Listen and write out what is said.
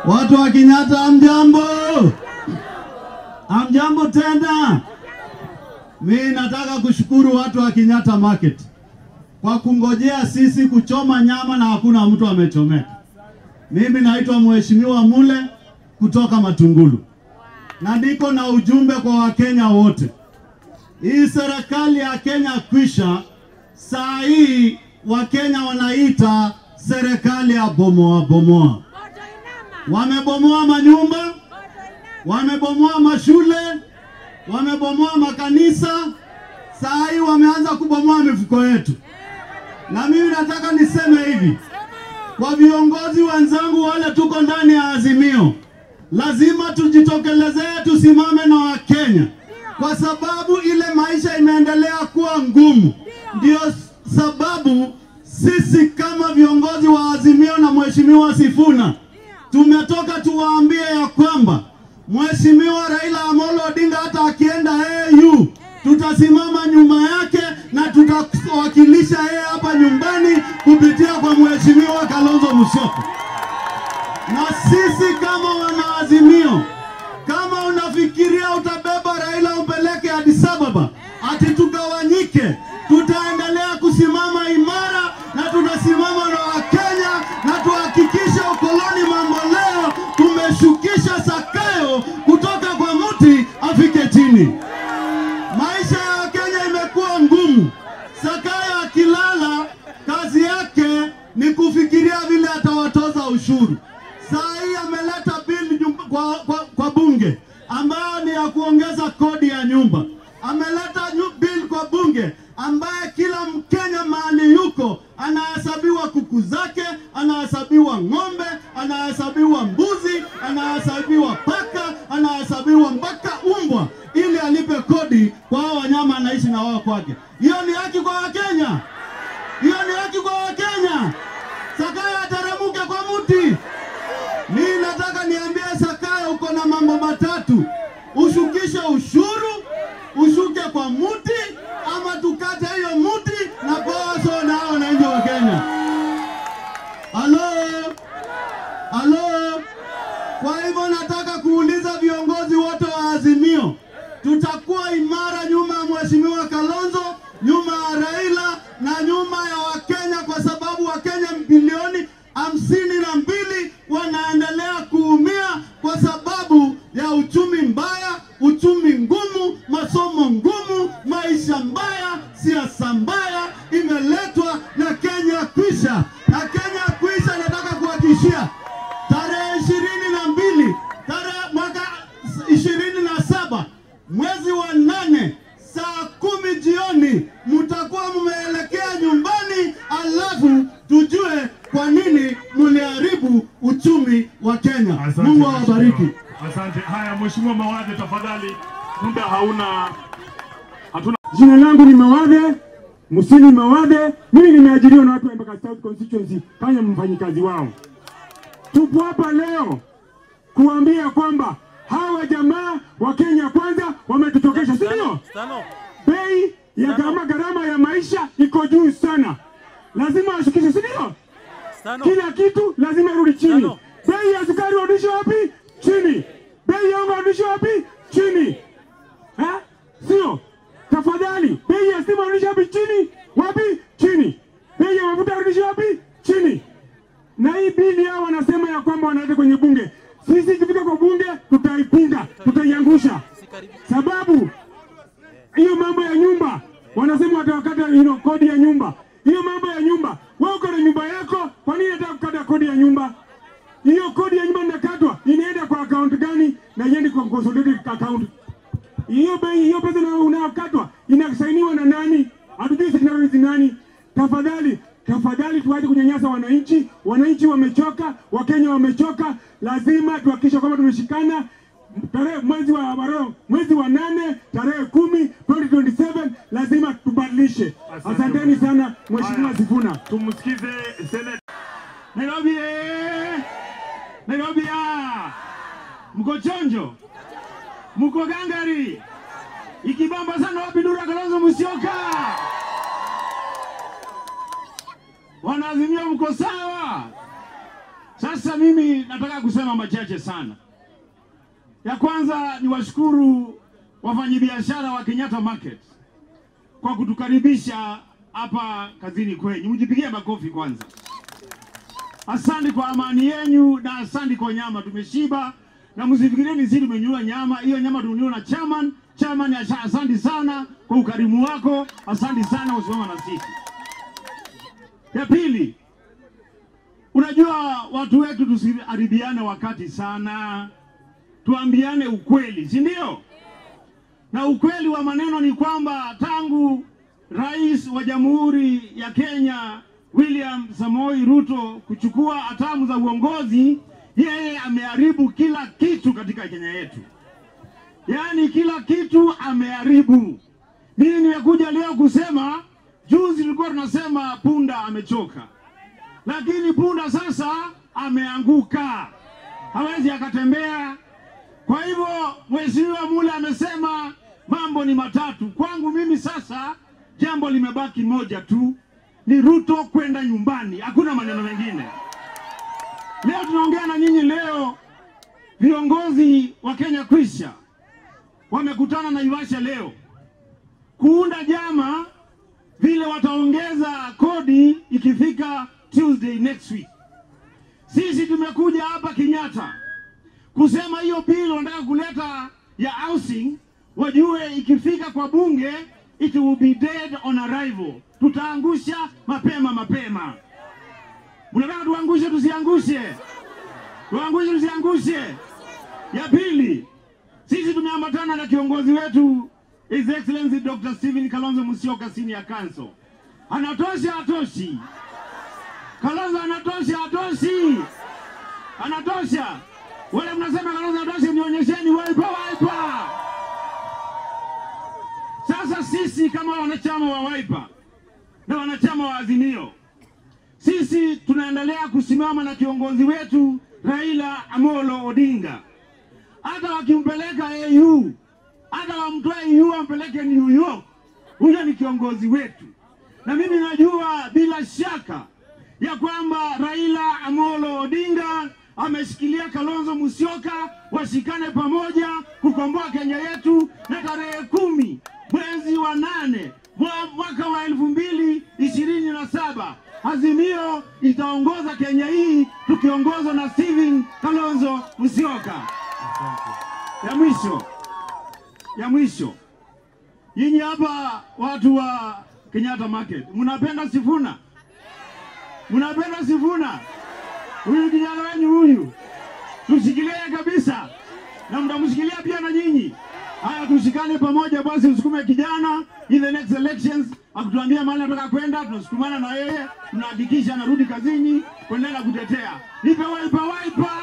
Watu wa Kenyatta amjambo. Amjambo tena. Mimi nataka kushukuru watu wa Kenyatta market kwa kungojea sisi kuchoma nyama na hakuna mtu amechomeka. Mimi naitwa Mheshimiwa Mule kutoka Matungulu. Na niko na ujumbe kwa Wakenya wote. Hii serikali ya Kenya kwisha, saa hii Wakenya wanaita serikali ya bomoa. Wamebomoa manyumba, wamebomoa mashule, wamebomoa makanisa, saa hii wameanza kubomoa mifuko yetu. Na mimi nataka niseme hivi, kwa viongozi wenzangu wale tuko ndani ya Azimio, lazima tujitokelezee, tusimame na Wakenya, kwa sababu ile maisha imeendelea kuwa ngumu. Ndio sababu sisi kama viongozi wa Azimio na Mheshimiwa Sifuna tumetoka tuwaambie ya kwamba Mheshimiwa Raila Amolo Odinga hata akienda AU tutasimama nyuma yake na tutawakilisha yeye hapa nyumbani kupitia kwa Mheshimiwa Kalonzo Musyoka. Na sisi kama wanaazimio, kama unafikiria utabeba Raila upeleke Addis Ababa ati tugawanyike, tutaendelea kusimama imara na tunasimama na Wakenya na tuhakikishe ukoloni mambo leo tumeshukisha Sakayo kutoka kwa mti afike chini. Maisha ya Kenya imekuwa ngumu. Sakayo akilala kazi yake ni kufikiria vile atawatoza ushuru. Saa hii ameleta bill kwa bunge ambayo ni ya kuongeza kodi ya nyumba. Ameleta bill kwa bunge ambaye kila Mkenya mahali yuko anahesabiwa kuku zake, anahesabiwa ng'ombe, anahesabiwa mbuzi, anahesabiwa paka, anahesabiwa mpaka umbwa ili alipe kodi kwa hao wanyama anaishi na wao kwake. Hiyo ni haki kwa Wakenya. Hiyo ni haki kwa Wakenya. Sakayo ataramuke kwa mti. Mimi nataka niambie Sakayo uko na mambo matatu. Ushukishe ushuru, ushuke kwa mti, ama tukate hiyo mti na poso na wananchi wa Kenya. Halo. Kwa hivyo nataka kuuliza viongozi wote wa Azimio, tutakuwa imara nyuma ya Mheshimiwa Kalonzo, nyuma ya Raila na nyuma ya Wakenya, kwa sababu Wakenya bilioni 52 wanaendelea kuumia kwa sababu ya uchumi mbaya, uchumi ngumu, masomo ngumu, maisha mbaya, siasa mbaya imeletwa na Kenya kwisha. Na Kenya kwisha nataka kuhakikishia tarehe 22 mwaka 27 mwezi wa 8 saa 10 jioni mtakuwa mmeelekea nyumbani, alafu tujue kwa nini mliharibu uchumi wa Kenya. Mungu awabariki. Asante. Haya, Mheshimiwa Mawade tafadhali, muda hatuna. Jina langu ni Mawade, Musini Mawade. Mimi nimeajiriwa na watu wa Embakasi South Constituency kama mfanyikazi wao. Tupo hapa leo kuambia kwamba hawa jamaa wa Kenya kwanza wametutokesha, si ndio? Bei ya gharama ya maisha iko juu sana. Lazima washukishe, si ndio? Kila kitu lazima irudi chini. Bei ya sukari warudishe wapi? Chini. Bei ya unga warudishe wapi? Chini. Sio? Tafadhali, bei ya stima warudishe wapi? Chini. Wapi? Chini. Bei ya mafuta warudishe wapi? Chini. Na hii bili hao wanasema ya kwamba wanaleta kwenye bunge. Sisi ikifika kwa bunge tutaipinga, tutaiangusha. Sababu hiyo mambo ya nyumba, wanasema watakata kodi ya nyumba. Hiyo mambo ya nyumba, wewe uko na nyumba yako, kwa nini unataka kukata kodi ya nyumba? Hiyo kodi ya nyumba inakatwa, inaenda kwa account gani? Na iende kwa consolidated account. Hiyo pesa unayokatwa inasainiwa na nani? Hatujui signatories ni nani. Tafadhali tuache kunyanyasa wananchi. Wananchi wamechoka, Wakenya wamechoka. Lazima tuhakikishe kwamba tumeshikana. Mwezi wa 8 tarehe 10 2027 lazima tubadilishe. Asanteni sana Mheshimiwa Sifuna. Tumsikize Senate. Nairobi mko chonjo, mko gangari, ikibamba sana wapi dura Kalonzo Musyoka. Wanaazimia mko sawa. Sasa mimi nataka kusema machache sana. Ya kwanza ni washukuru wafanyabiashara wa Kenyatta Market kwa kutukaribisha hapa kazini kwenyu. Mjipigie makofi kwanza. Asante kwa amani yenu na asante kwa nyama, tumeshiba. Na msifikirie ni sisi tumenyua nyama, hiyo nyama tumenyua na chairman. Chairman, asante sana kwa ukarimu wako, asante sana usimama na sisi. Ya pili, unajua watu wetu tusiharibiane wakati sana, tuambiane ukweli, si ndio? Na ukweli wa maneno ni kwamba tangu Rais wa Jamhuri ya Kenya William Samoei Ruto kuchukua hatamu za uongozi, yeye ameharibu kila kitu katika Kenya yetu. Yaani kila kitu ameharibu. Mimi nimekuja leo kusema, juzi tulikuwa tunasema punda amechoka. Lakini punda sasa ameanguka. Hawezi akatembea. Kwa hivyo Mheshimiwa Mule amesema mambo ni matatu. Kwangu mimi sasa jambo limebaki moja tu, ni Ruto kwenda nyumbani. Hakuna maneno mengine. Leo tunaongea na nyinyi leo, viongozi wa Kenya kwisha wamekutana na Naivasha leo kuunda jama vile wataongeza kodi ikifika Tuesday next week. Sisi tumekuja hapa Kenyatta kusema hiyo bill wanataka kuleta ya housing, wajue ikifika kwa bunge it will be dead on arrival. Tutaangusha mapema. Mnataka tuangushe tusiangushe? Tuangushe tusiangushe? Ya pili, sisi tumeambatana na kiongozi wetu His Excellency Dr. Stephen Kalonzo Musyoka Senior Council. Anatosha atoshi? Kalonzo anatosha atoshi? Anatosha? Wale mnasema Kalonzo anatosha, nionyesheni Wiper. Sasa sisi kama wanachama wa Wiper na wanachama wa Azimio, sisi tunaendelea kusimama na kiongozi wetu Raila Amolo Odinga. Hata wakimpeleka AU, hata wamtoe AU wampeleke New York, huyo ni kiongozi wetu. Na mimi najua bila shaka ya kwamba Raila Amolo Odinga ameshikilia Kalonzo Musyoka washikane pamoja kukomboa Kenya yetu, na tarehe 10 mwezi wa 8 mwaka wa 2027 Azimio itaongoza Kenya hii tukiongozwa na Stephen Kalonzo Musyoka. Ya mwisho. Nyinyi hapa watu wa Kenyatta Market, mnapenda Sifuna? Mnapenda Sifuna? Huyu kijana wenu huyu, tushikilie kabisa. Na mtamshikilia pia na nyinyi. Haya, tushikane pamoja basi, usukume kijana in the next elections, akutuambia mahali anataka kwenda, tunasukumana na yeye, tunahakikisha anarudi kazini kuendelea kutetea. Nipe Wiper.